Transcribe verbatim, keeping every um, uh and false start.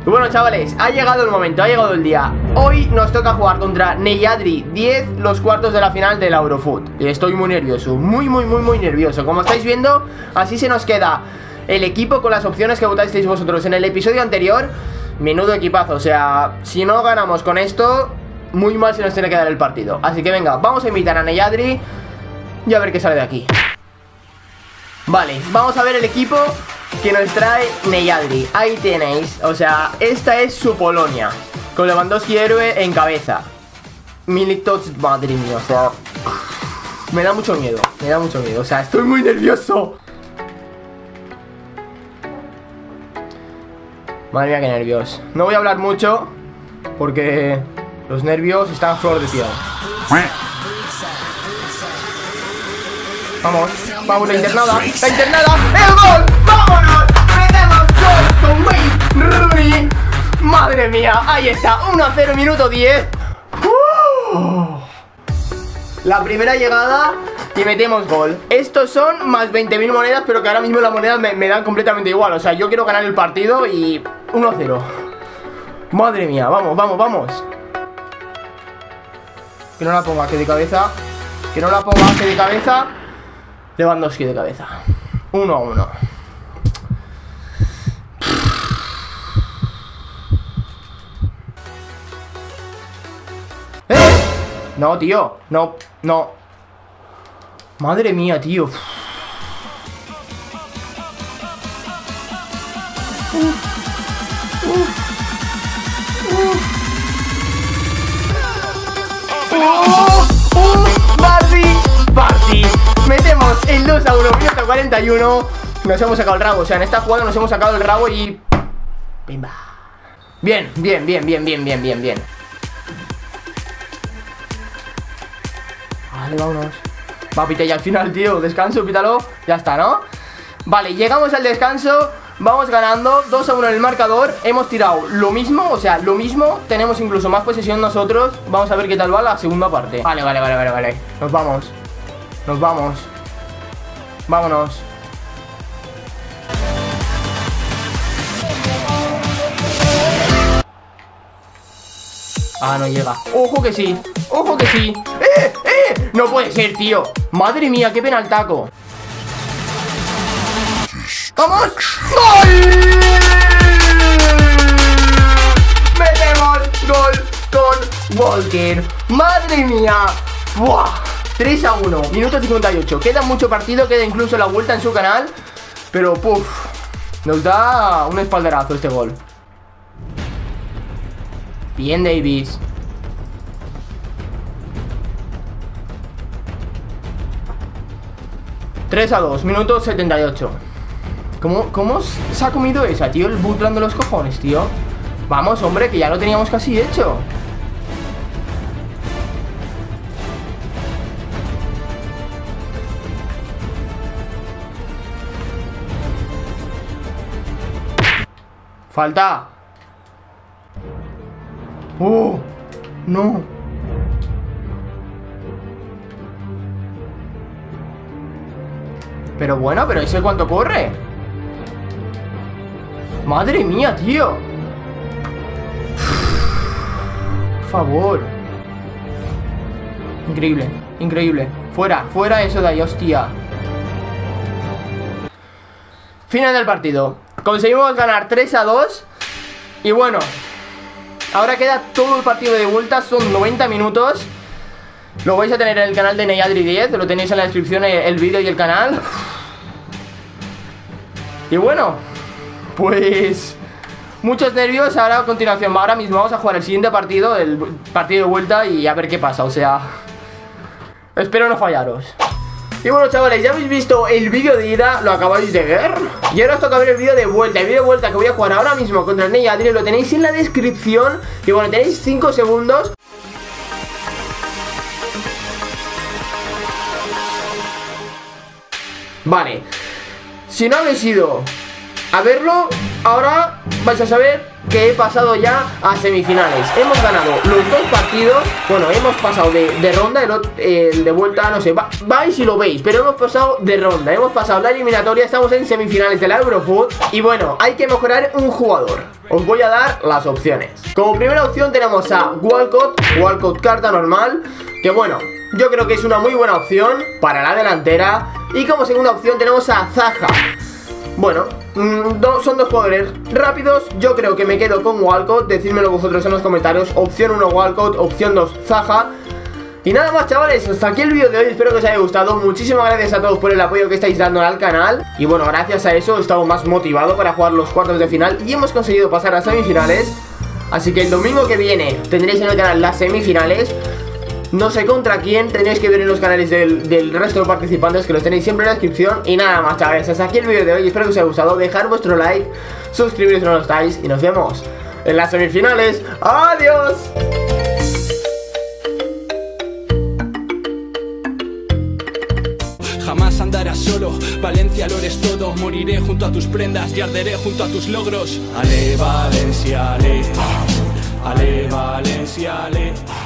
Y bueno, chavales, ha llegado el momento, ha llegado el día. Hoy nos toca jugar contra Neyadri diez, los cuartos de la final del Eurofoot. Y estoy muy nervioso, muy, muy, muy, muy nervioso. Como estáis viendo, así se nos queda el equipo con las opciones que votasteis vosotros en el episodio anterior. Menudo equipazo, o sea, si no ganamos con esto, muy mal se nos tiene que dar el partido. Así que venga, vamos a invitar a Neyadri y a ver qué sale de aquí. Vale, vamos a ver el equipo que nos trae Neyadri. Ahí tenéis, o sea, esta es su Polonia, con Lewandowski héroe en cabeza. Milik, madre mía, o sea, me da mucho miedo, me da mucho miedo, o sea, estoy muy nervioso. Madre mía, qué nervios. No voy a hablar mucho porque los nervios están a flor de piel. Vamos, vamos, la internada, la internada, ¡el gol! ¡Vámonos! ¡Metemos gol con Wayne Rooney! ¡Madre mía! Ahí está, uno a cero, minuto diez. ¡Uh! La primera llegada y metemos gol. Estos son más veinte mil monedas, pero que ahora mismo las monedas me, me dan completamente igual. O sea, yo quiero ganar el partido y uno a cero. Madre mía, vamos, vamos, vamos. Que no la ponga que de cabeza. Que no la ponga que de cabeza. Lewandowski de cabeza. Uno a uno. ¡Eh! No, tío. No, no. Madre mía, tío. Uh, uh, uh. ¡Oh! ¡Oh! ¡Bardi! ¡Bardi! Metemos el dos a uno, minuto cuarenta y uno. Nos hemos sacado el rabo, o sea, en esta jugada nos hemos sacado el rabo y... ¡Pimba! Bien, bien, bien, bien, bien, bien, bien, bien. Vale, vámonos. Va, pita ya al final, tío. Descanso, pítalo. Ya está, ¿no? Vale, llegamos al descanso. Vamos ganando dos a uno en el marcador. Hemos tirado lo mismo, o sea, lo mismo. Tenemos incluso más posesión nosotros. Vamos a ver qué tal va la segunda parte. Vale, vale, vale, vale, vale. Nos vamos. Nos vamos. Vámonos. Ah, no llega. Ojo que sí. Ojo que sí. ¡Eh! ¡Eh! No puede ser, tío. Madre mía, qué penaltaco. ¡Vamos! ¡Gol! ¡Metemos gol con Walker! ¡Madre mía! ¡Buah! tres a uno, minuto cincuenta y ocho. Queda mucho partido, queda incluso la vuelta en su canal. Pero, puff, nos da un espaldarazo este gol. Bien, Davis. tres a dos, minuto setenta y ocho. ¿Cómo, cómo se ha comido esa, tío? El butlando los cojones, tío. Vamos, hombre, que ya lo teníamos casi hecho. Falta. ¡Oh! No. Pero bueno, pero ese cuánto corre. Madre mía, tío. Por favor. Increíble, increíble. Fuera, fuera eso de ahí, hostia. Final del partido. Conseguimos ganar tres a dos. Y bueno, ahora queda todo el partido de vuelta. Son noventa minutos. Lo vais a tener en el canal de Neyadri diez. Lo tenéis en la descripción, el vídeo y el canal. Y bueno, pues muchos nervios. Ahora a continuación, ahora mismo vamos a jugar el siguiente partido, el partido de vuelta, y a ver qué pasa. O sea, espero no fallaros. Y bueno, chavales, ya habéis visto el vídeo de ida, lo acabáis de ver. Y ahora os toca ver el vídeo de vuelta. El vídeo de vuelta que voy a jugar ahora mismo contra el Neyadri lo tenéis en la descripción. Y bueno, tenéis cinco segundos. Vale. Si no habéis ido a verlo, ahora vais a saber que he pasado ya a semifinales. Hemos ganado los dos partidos. Bueno, hemos pasado de, de ronda, el, el de vuelta, no sé, va, vais si lo veis, pero hemos pasado de ronda, hemos pasado la eliminatoria, estamos en semifinales de la Eurofoot. Y bueno, hay que mejorar un jugador. Os voy a dar las opciones. Como primera opción tenemos a Walcott, Walcott carta normal, que bueno, yo creo que es una muy buena opción para la delantera. Y como segunda opción tenemos a Zaha. Bueno, mmm, do, son dos jugadores rápidos. Yo creo que me quedo con Walcott. Decídmelo vosotros en los comentarios. Opción uno Walcott, opción dos Zaha. Y nada más, chavales, hasta aquí el vídeo de hoy. Espero que os haya gustado. Muchísimas gracias a todos por el apoyo que estáis dando al canal. Y bueno, gracias a eso he estado más motivado para jugar los cuartos de final. Y hemos conseguido pasar a semifinales. Así que el domingo que viene tendréis en el canal las semifinales. No sé contra quién, tenéis que ver en los canales del, del resto de participantes, que los tenéis siempre en la descripción. Y nada más, chavales, hasta aquí el vídeo de hoy. Espero que os haya gustado, dejar vuestro like, suscribiros si no lo estáis. Y nos vemos en las semifinales. ¡Adiós! Jamás andarás solo, Valencia lo eres todo. Moriré junto a tus prendas y arderé junto a tus logros. Ale Valencia, ale, ale Valencia, ale.